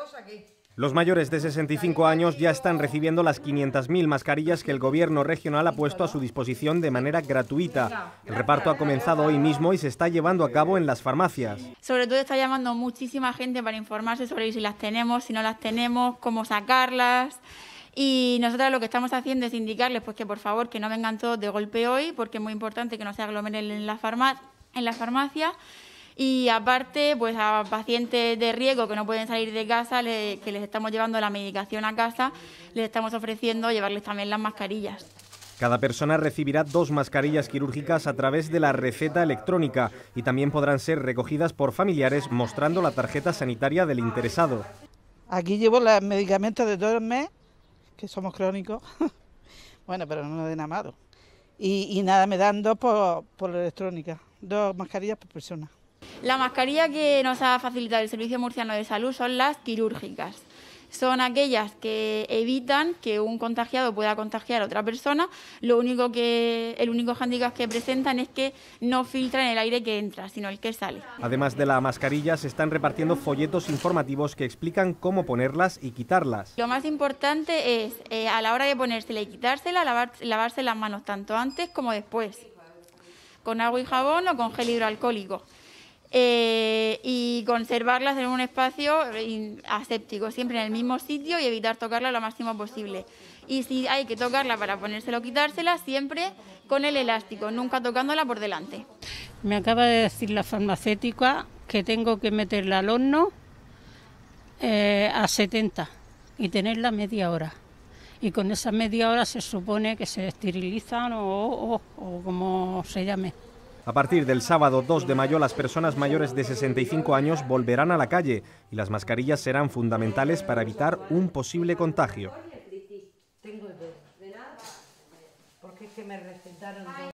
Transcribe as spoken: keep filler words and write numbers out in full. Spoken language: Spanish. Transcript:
Los mayores de sesenta y cinco años ya están recibiendo las quinientas mil mascarillas que el Gobierno regional ha puesto a su disposición de manera gratuita. El reparto ha comenzado hoy mismo y se está llevando a cabo en las farmacias. Sobre todo está llamando muchísima gente para informarse sobre si las tenemos, si no las tenemos, cómo sacarlas. Y nosotros lo que estamos haciendo es indicarles pues, que por favor que no vengan todos de golpe hoy, porque es muy importante que no se aglomeren en la farma en la farmacia. Y aparte, pues a pacientes de riesgo que no pueden salir de casa, le, que les estamos llevando la medicación a casa, les estamos ofreciendo llevarles también las mascarillas. Cada persona recibirá dos mascarillas quirúrgicas a través de la receta electrónica y también podrán ser recogidas por familiares mostrando la tarjeta sanitaria del interesado. Aquí llevo los medicamentos de todo el mes, que somos crónicos, bueno, pero no de nada malo. Y, y nada, me dan dos por, por electrónica, dos mascarillas por persona. La mascarilla que nos ha facilitado el Servicio Murciano de Salud son las quirúrgicas. Son aquellas que evitan que un contagiado pueda contagiar a otra persona. Lo único que, el único hándicap que presentan es que no filtran el aire que entra, sino el que sale. Además de la mascarilla, se están repartiendo folletos informativos que explican cómo ponerlas y quitarlas. Lo más importante es, eh, a la hora de ponérsela y quitársela, lavar, lavarse las manos tanto antes como después, con agua y jabón o con gel hidroalcohólico. Eh, y conservarlas en un espacio aséptico, siempre en el mismo sitio y evitar tocarla lo máximo posible. Y si hay que tocarla para ponérsela o quitársela, siempre con el elástico, nunca tocándola por delante. Me acaba de decir la farmacéutica que tengo que meterla al horno eh, a setenta y tenerla media hora. Y con esa media hora se supone que se esterilizan o, o, o como se llame. A partir del sábado dos de mayo, las personas mayores de sesenta y cinco años volverán a la calle y las mascarillas serán fundamentales para evitar un posible contagio.